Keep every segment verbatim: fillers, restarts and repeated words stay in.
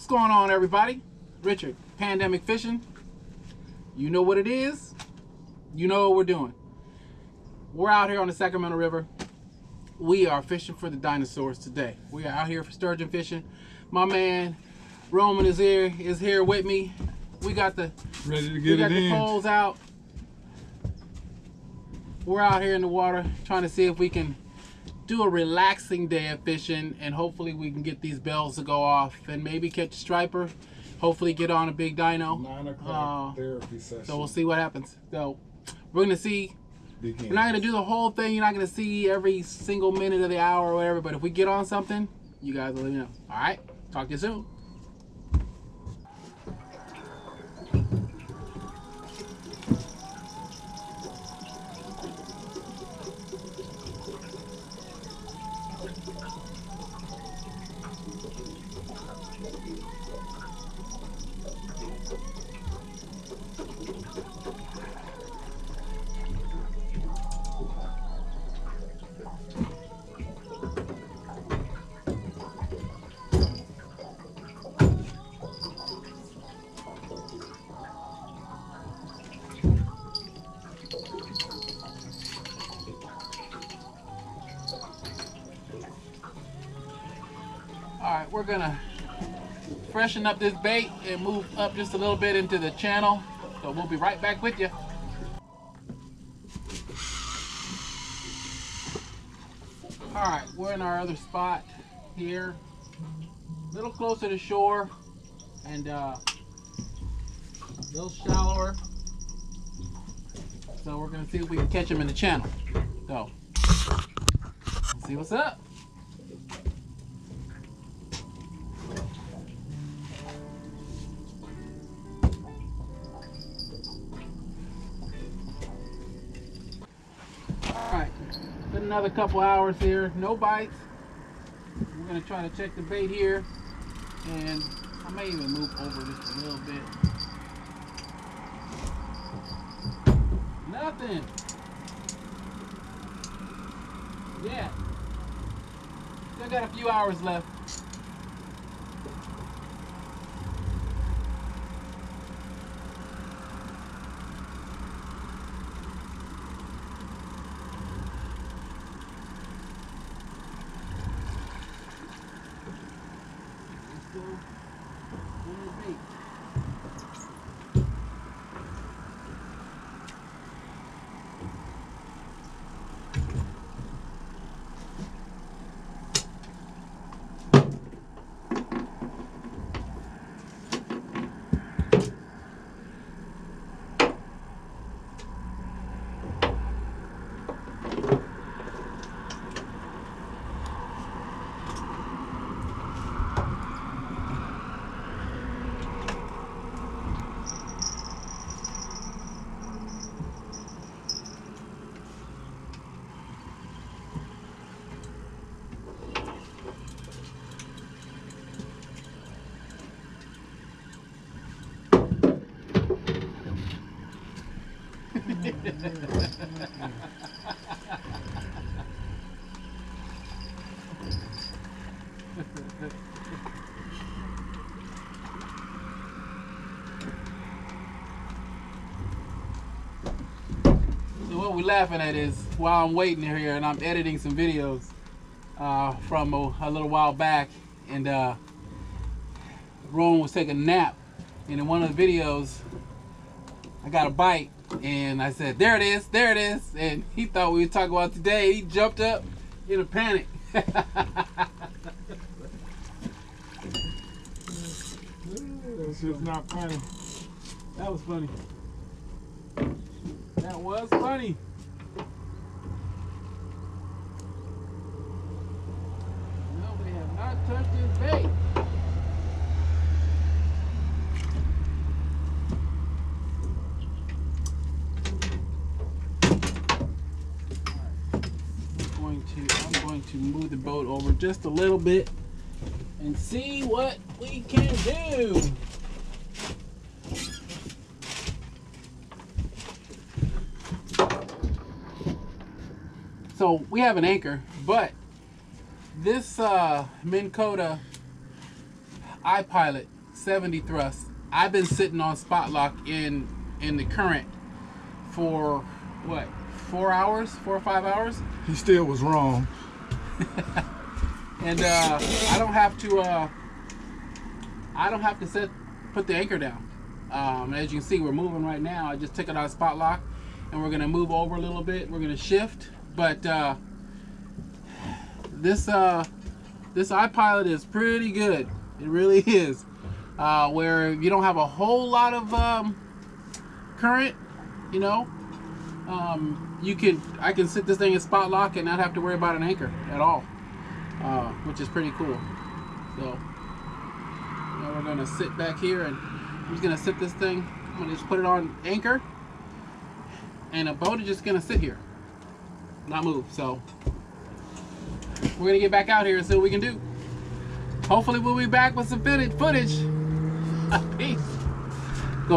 going on, everybody? Richard, Pandemic Fishing. You know what it is. You know what we're doing. We're out here on the Sacramento River. We are fishing for the dinosaurs today. We are out here for sturgeon fishing. My man Roman is here. Is here with me. We got the ready to get we got it the in. poles out. We're out here in the water trying to see if we can do a relaxing day of fishing, and hopefully we can get these bells to go off and maybe catch a striper. Hopefully get on a big dino. Nine o'clock uh, therapy session. So we'll see what happens. So we're gonna see. Begins. We're not gonna do the whole thing. You're not gonna see every single minute of the hour or whatever. But if we get on something, you guys will let me know. All right. Talk to you soon. Alright, we're gonna freshen up this bait and move up just a little bit into the channel. So we'll be right back with you. Alright, we're in our other spot here. A little closer to shore and uh, a little shallower. So we're gonna see if we can catch them in the channel. So, let's see what's up. Alright, been another couple hours here, no bites. We're going to try to check the bait here, and I may even move over just a little bit. Nothing. Yeah. Still got a few hours left. So what we're laughing at is while I'm waiting here and I'm editing some videos uh, from a, a little while back, and uh, Rowan was taking a nap, and in one of the videos I got a bite, and I said, there it is, there it is, and he thought we were talking about today. He jumped up in a panic. That's just not funny. That was funny. That was funny. No, they have not touched his bait. I'm going to move the boat over just a little bit and see what we can do. So we have an anchor, but this uh, Minn Kota iPilot seventy thrust. I've been sitting on spot lock in in the current for what, four hours, four or five hours. He still was wrong. And uh, I don't have to. Uh, I don't have to set put the anchor down. Um, as you can see, we're moving right now. I just took it out of spot lock, and we're gonna move over a little bit. We're gonna shift, but uh, this uh, this iPilot is pretty good. It really is. Uh, where you don't have a whole lot of um, current, you know, um, you can I can sit this thing in spot lock and not have to worry about an anchor at all, uh, which is pretty cool. So now we're gonna sit back here, and I'm just gonna sit this thing. I'm gonna just put it on anchor, and a boat is just gonna sit here, not move. So we're gonna get back out here and see what we can do. Hopefully we'll be back with some footage. Peace. Go.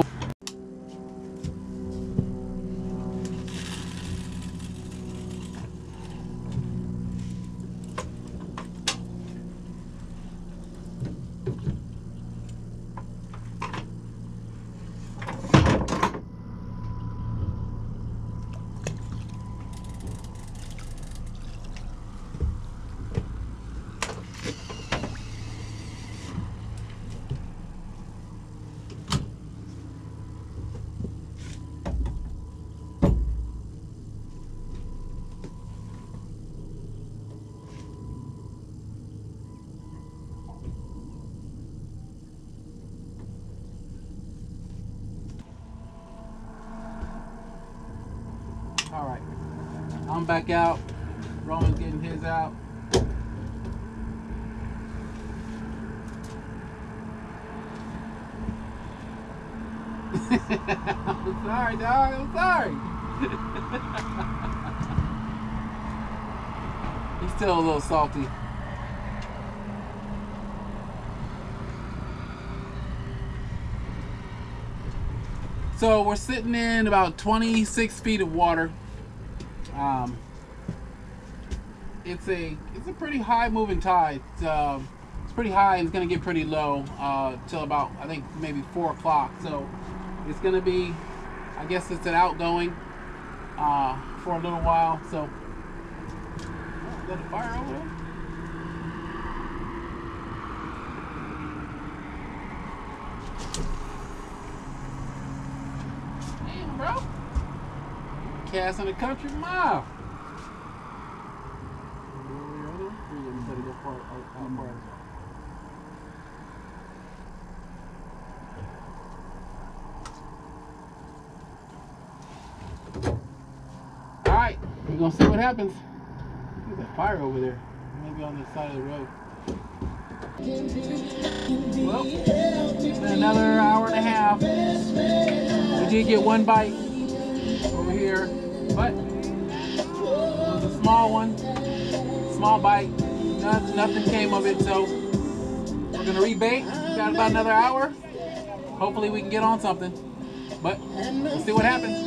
All right, I'm back out. Roman's getting his out. I'm sorry, dog. I'm sorry. He's still a little salty. So we're sitting in about twenty-six feet of water. Um, it's a it's a pretty high moving tide. It's, um, it's pretty high and it's gonna get pretty low uh, till about, I think, maybe four o'clock. So it's gonna be, I guess it's an outgoing uh, for a little while. So oh, got a fire over there. Damn, bro. Cast in the country mile. Alright, we're gonna see what happens. There's a fire over there. Maybe on the side of the road. Well, it's been another hour and a half. We did get one bite over here, but it was a small one, small bite. Nothing, nothing came of it, so we're gonna rebait. We got about another hour. Hopefully we can get on something, but we'll see what happens.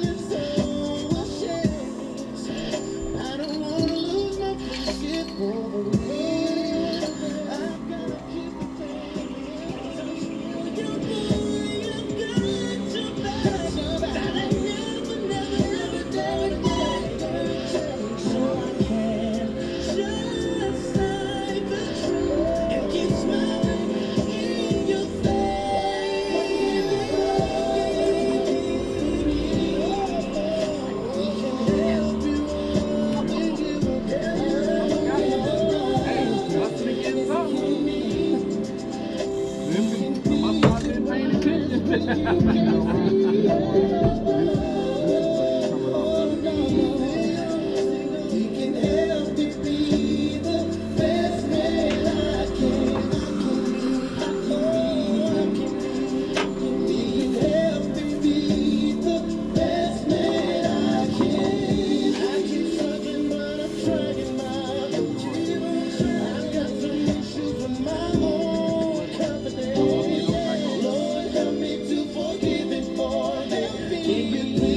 Keep it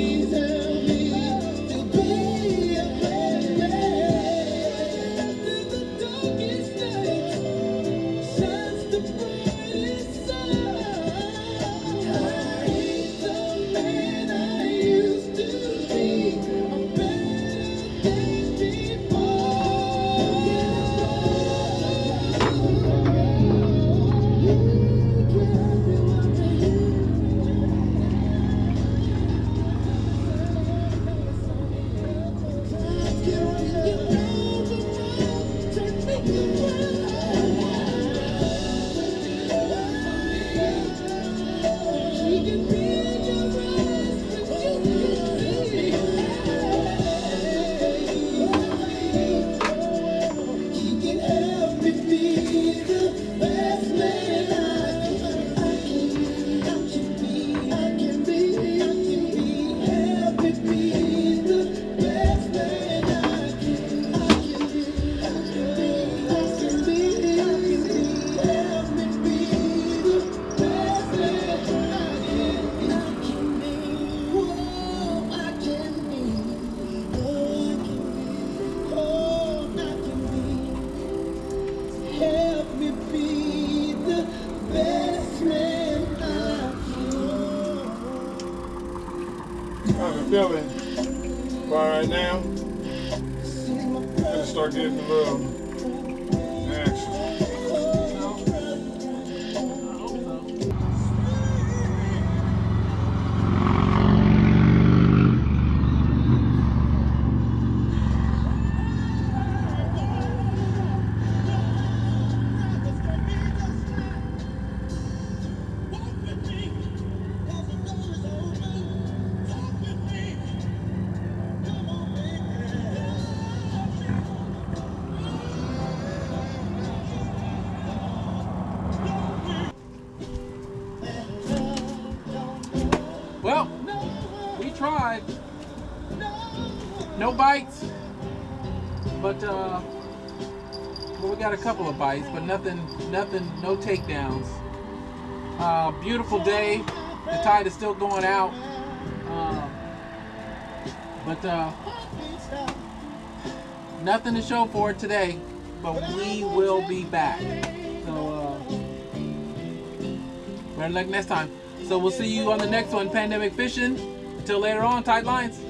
I'm feeling right, right now. I'm gonna start getting a little action. Well, we tried. No bites, but uh, well, we got a couple of bites, but nothing, nothing, no takedowns. Uh, beautiful day. The tide is still going out, uh, but uh, nothing to show for it today. But we will be back. So uh, better luck next time. So we'll see you on the next one, Pandemic Fishing. Until later on, tight lines.